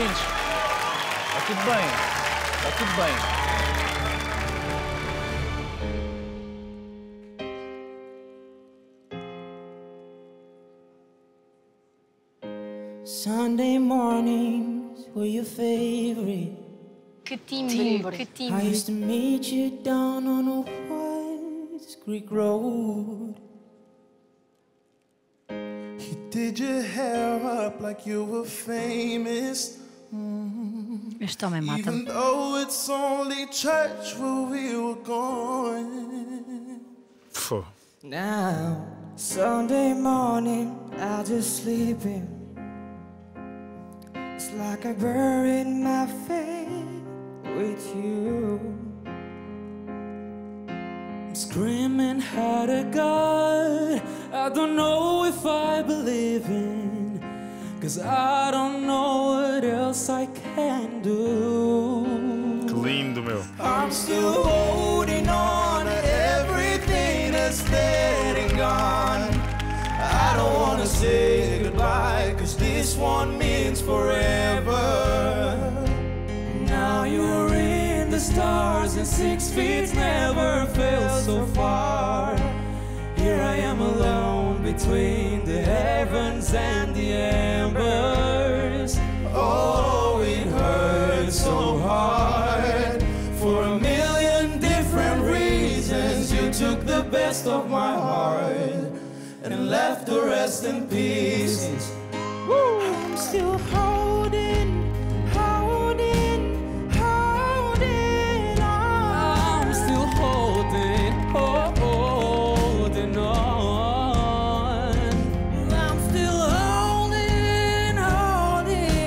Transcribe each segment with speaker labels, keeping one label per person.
Speaker 1: bem-vindos. Está tudo bem. Está tudo bem.
Speaker 2: Sunday mornings were your favorite.
Speaker 3: Que timbre, que
Speaker 2: I
Speaker 3: timbre.
Speaker 2: used to meet you down on a White Creek Road.
Speaker 4: You did your hair up like you were famous.
Speaker 3: Este homem mata-me.
Speaker 4: Even though it's only church where we were going.
Speaker 1: Pô.
Speaker 2: Now, Sunday morning, I just sleep in. It's like I buried my faith with you. I'm screaming out to God, I don't know if I believe in, 'cause I don't know what else I can do.
Speaker 1: Que lindo, meu.
Speaker 2: I'm still holding on to everything that's dead and gone. I don't wanna say goodbye, 'cause this one means forever. Now you're in the stars and 6 feet never felt so far. Here I am alone between the heavens and the embers. Oh, it hurts so hard. For a million different reasons, you took the best of my heart and left the rest in pieces. I'm still holding on. I'm still holding on. I'm still holding on.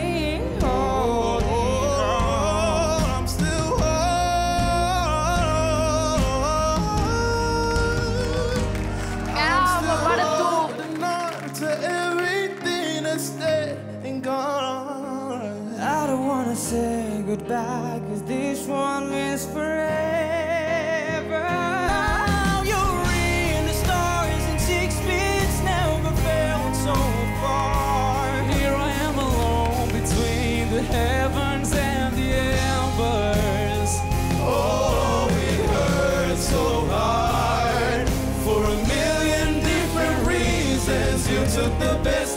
Speaker 4: I'm still
Speaker 3: Calma, para tu.
Speaker 4: holding on to everything that's dead and gone.
Speaker 2: I don't wanna say goodbye, 'cause this one is forever. Now you're in the stars and 6 feet never felt so far. Here I am alone between the heavens and the embers. Oh, it hurts so hard. For a million different reasons, you took the best